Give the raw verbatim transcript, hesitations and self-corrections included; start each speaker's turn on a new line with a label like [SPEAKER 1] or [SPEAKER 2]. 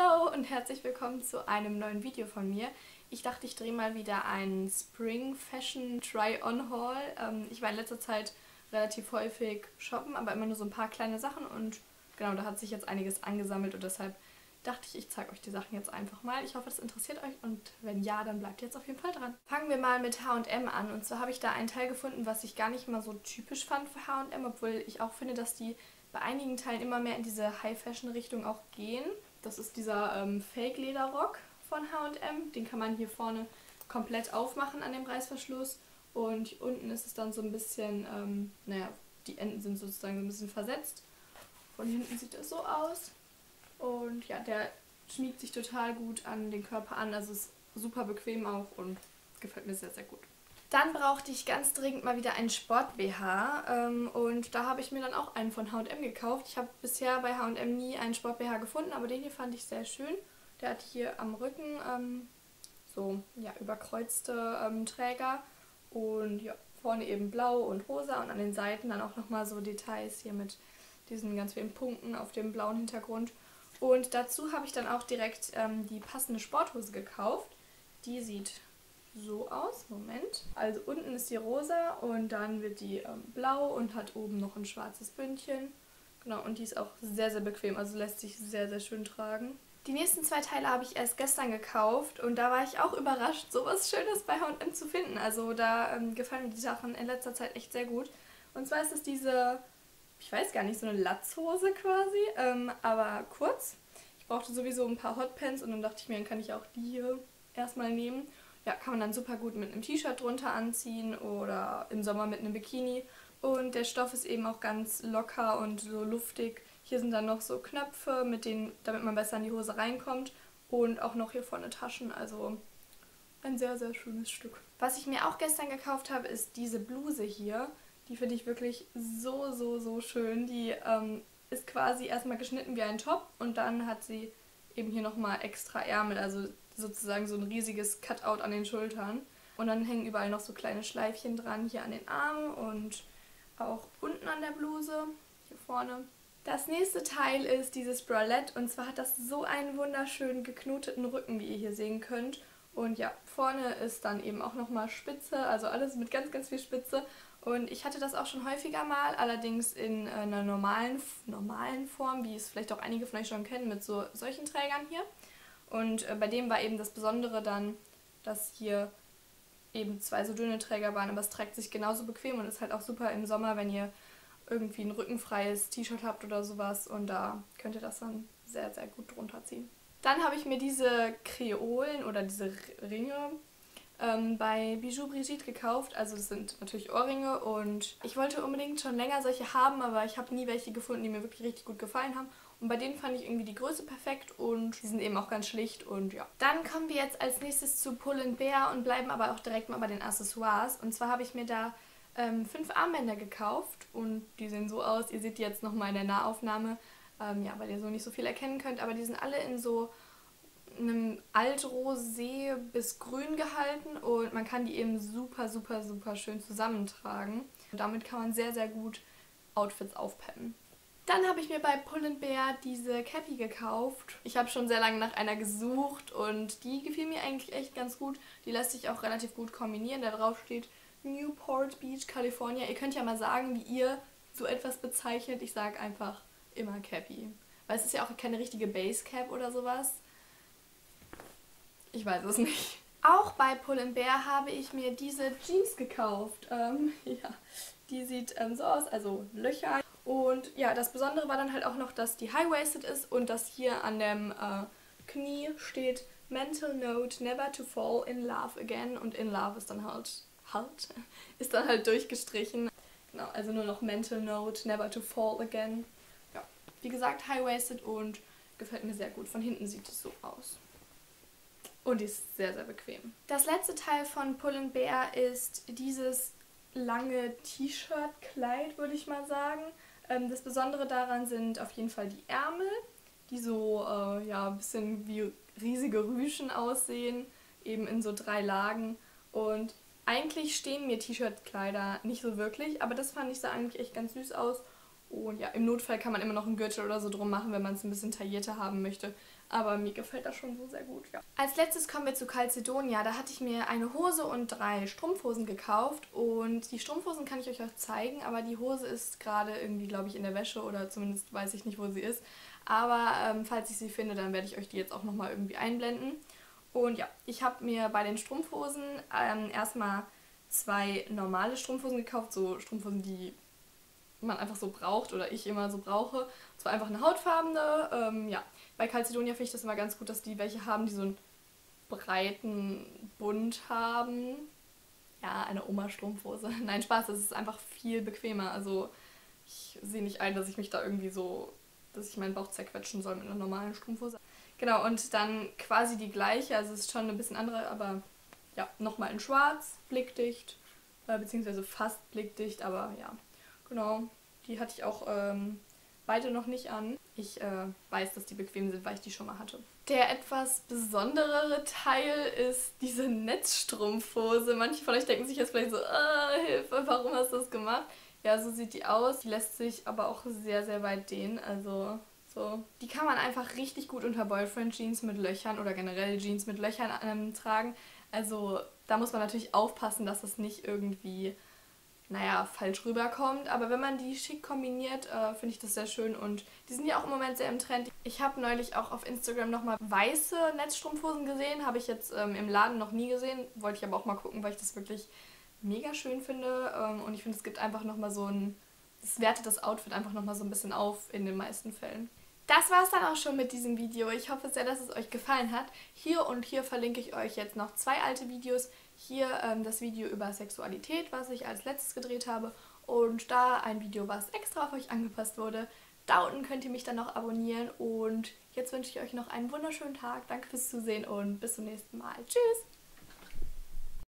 [SPEAKER 1] Hallo und herzlich willkommen zu einem neuen Video von mir. Ich dachte, ich drehe mal wieder einen Spring Fashion Try-On Haul. Ähm, ich war in letzter Zeit relativ häufig shoppen, aber immer nur so ein paar kleine Sachen und genau, da hat sich jetzt einiges angesammelt und deshalb dachte ich, ich zeige euch die Sachen jetzt einfach mal. Ich hoffe, das interessiert euch und wenn ja, dann bleibt ihr jetzt auf jeden Fall dran. Fangen wir mal mit H und M an und zwar habe ich da einen Teil gefunden, was ich gar nicht mal so typisch fand für H und M, obwohl ich auch finde, dass die bei einigen Teilen immer mehr in diese High-Fashion-Richtung auch gehen. Das ist dieser ähm, Fake-Lederrock von H und M. Den kann man hier vorne komplett aufmachen an dem Reißverschluss. Und hier unten ist es dann so ein bisschen, ähm, naja, die Enden sind sozusagen so ein bisschen versetzt. Von hinten sieht das so aus. Und ja, der schmiegt sich total gut an den Körper an. Also ist super bequem auch und gefällt mir sehr, sehr gut. Dann brauchte ich ganz dringend mal wieder einen Sport-B H ähm, und da habe ich mir dann auch einen von H und M gekauft. Ich habe bisher bei H und M nie einen Sport-B H gefunden, aber den hier fand ich sehr schön. Der hat hier am Rücken ähm, so ja, überkreuzte ähm, Träger und ja, vorne eben blau und rosa und an den Seiten dann auch nochmal so Details hier mit diesen ganz vielen Punkten auf dem blauen Hintergrund. Und dazu habe ich dann auch direkt ähm, die passende Sporthose gekauft. Die sieht so aus. Moment. Also unten ist die rosa und dann wird die ähm, blau und hat oben noch ein schwarzes Bündchen. Genau, und die ist auch sehr, sehr bequem, also lässt sich sehr, sehr schön tragen. Die nächsten zwei Teile habe ich erst gestern gekauft und da war ich auch überrascht, sowas Schönes bei H und M zu finden. Also da ähm, gefallen mir die Sachen in letzter Zeit echt sehr gut. Und zwar ist es diese, ich weiß gar nicht, so eine Latzhose quasi, ähm, aber kurz. Ich brauchte sowieso ein paar Hotpants und dann dachte ich mir, dann kann ich auch die hier erstmal nehmen. Ja, kann man dann super gut mit einem T-Shirt drunter anziehen oder im Sommer mit einem Bikini. Und der Stoff ist eben auch ganz locker und so luftig. Hier sind dann noch so Knöpfe, mit denen, damit man besser in die Hose reinkommt. Und auch noch hier vorne Taschen, also ein sehr, sehr schönes Stück. Was ich mir auch gestern gekauft habe, ist diese Bluse hier. Die finde ich wirklich so, so, so schön. Die ähm, ist quasi erstmal geschnitten wie ein Top und dann hat sie eben hier nochmal extra Ärmel, also sozusagen so ein riesiges Cutout an den Schultern. Und dann hängen überall noch so kleine Schleifchen dran, hier an den Armen und auch unten an der Bluse, hier vorne. Das nächste Teil ist dieses Bralette und zwar hat das so einen wunderschönen geknoteten Rücken, wie ihr hier sehen könnt. Und ja, vorne ist dann eben auch nochmal Spitze, also alles mit ganz, ganz viel Spitze. Und ich hatte das auch schon häufiger mal, allerdings in einer normalen, normalen Form, wie es vielleicht auch einige von euch schon kennen, mit so solchen Trägern hier. Und bei dem war eben das Besondere dann, dass hier eben zwei so dünne Träger waren, aber es trägt sich genauso bequem und ist halt auch super im Sommer, wenn ihr irgendwie ein rückenfreies T-Shirt habt oder sowas und da könnt ihr das dann sehr, sehr gut drunter ziehen. Dann habe ich mir diese Kreolen oder diese Ringe ähm, bei Bijou Brigitte gekauft, also das sind natürlich Ohrringe und ich wollte unbedingt schon länger solche haben, aber ich habe nie welche gefunden, die mir wirklich richtig gut gefallen haben. Und bei denen fand ich irgendwie die Größe perfekt und die sind eben auch ganz schlicht und ja. Dann kommen wir jetzt als nächstes zu Pull&Bear und bleiben aber auch direkt mal bei den Accessoires. Und zwar habe ich mir da ähm, fünf Armbänder gekauft und die sehen so aus. Ihr seht die jetzt nochmal in der Nahaufnahme, ähm, ja, weil ihr so nicht so viel erkennen könnt. Aber die sind alle in so einem Altrosé bis grün gehalten und man kann die eben super, super, super schön zusammentragen. Und damit kann man sehr, sehr gut Outfits aufpeppen. Dann habe ich mir bei Pull&Bear diese Cappy gekauft. Ich habe schon sehr lange nach einer gesucht und die gefiel mir eigentlich echt ganz gut. Die lässt sich auch relativ gut kombinieren. Da drauf steht Newport Beach, California. Ihr könnt ja mal sagen, wie ihr so etwas bezeichnet. Ich sage einfach immer Cappy. Weil es ist ja auch keine richtige Basecap oder sowas. Ich weiß es nicht. Auch bei Pull&Bear habe ich mir diese Jeans gekauft. Ähm, ja, die sieht ähm, so aus, also Löcher. Und ja, das Besondere war dann halt auch noch, dass die high-waisted ist und dass hier an dem äh, Knie steht Mental Note, never to fall in love again. Und in love ist dann halt, halt, ist dann halt durchgestrichen. Genau, also nur noch Mental Note, never to fall again. Ja, wie gesagt, high-waisted und gefällt mir sehr gut. Von hinten sieht es so aus. Und die ist sehr, sehr bequem. Das letzte Teil von Pull&Bear ist dieses lange T-Shirt-Kleid, würde ich mal sagen. Ähm, das Besondere daran sind auf jeden Fall die Ärmel, die so äh, ja, ein bisschen wie riesige Rüschen aussehen, eben in so drei Lagen. Und eigentlich stehen mir T-Shirt-Kleider nicht so wirklich, aber das fand ich sah eigentlich echt ganz süß aus. Und ja, im Notfall kann man immer noch einen Gürtel oder so drum machen, wenn man es ein bisschen taillierter haben möchte. aber mir gefällt das schon so sehr gut, ja. Als letztes kommen wir zu Calzedonia. Da hatte ich mir eine Hose und drei Strumpfhosen gekauft und die Strumpfhosen kann ich euch auch zeigen, aber die Hose ist gerade irgendwie, glaube ich, in der Wäsche oder zumindest weiß ich nicht, wo sie ist. Aber ähm, falls ich sie finde, dann werde ich euch die jetzt auch nochmal irgendwie einblenden. Und ja, ich habe mir bei den Strumpfhosen ähm, erstmal zwei normale Strumpfhosen gekauft, so Strumpfhosen, die man einfach so braucht oder ich immer so brauche. Und zwar einfach eine hautfarbene. Ähm, ja, bei Calzedonia finde ich das immer ganz gut, dass die welche haben, die so einen breiten Bund haben. Ja, eine Oma-Strumpfhose. Nein, Spaß, das ist einfach viel bequemer. Also ich sehe nicht ein, dass ich mich da irgendwie so, dass ich meinen Bauch zerquetschen soll mit einer normalen Strumpfhose. Genau, und dann quasi die gleiche, also es ist schon ein bisschen andere, aber ja, nochmal in schwarz, blickdicht, äh, beziehungsweise fast blickdicht, aber ja, genau. Die hatte ich auch ähm, beide noch nicht an. Ich äh, weiß, dass die bequem sind, weil ich die schon mal hatte. Der etwas besonderere Teil ist diese Netzstrumpfhose. Manche von euch denken sich jetzt vielleicht so, ah, Hilfe, warum hast du das gemacht? Ja, so sieht die aus. Die lässt sich aber auch sehr, sehr weit dehnen, also so. Die kann man einfach richtig gut unter Boyfriend-Jeans mit Löchern oder generell Jeans mit Löchern ähm, tragen. Also da muss man natürlich aufpassen, dass es nicht irgendwie, naja, falsch rüberkommt. Aber wenn man die schick kombiniert, äh, finde ich das sehr schön. Und die sind ja auch im Moment sehr im Trend. Ich habe neulich auch auf Instagram nochmal weiße Netzstrumpfhosen gesehen. Habe ich jetzt ähm, im Laden noch nie gesehen. Wollte ich aber auch mal gucken, weil ich das wirklich mega schön finde. Ähm, und ich finde, es gibt einfach nochmal so ein... Es wertet das Outfit einfach nochmal so ein bisschen auf in den meisten Fällen. Das war es dann auch schon mit diesem Video. Ich hoffe sehr, dass es euch gefallen hat. Hier und hier verlinke ich euch jetzt noch zwei alte Videos. Hier ähm, das Video über Sexualität, was ich als letztes gedreht habe. Und da ein Video, was extra auf euch angepasst wurde. Da unten könnt ihr mich dann noch abonnieren. Und jetzt wünsche ich euch noch einen wunderschönen Tag. Danke fürs Zusehen und bis zum nächsten Mal. Tschüss!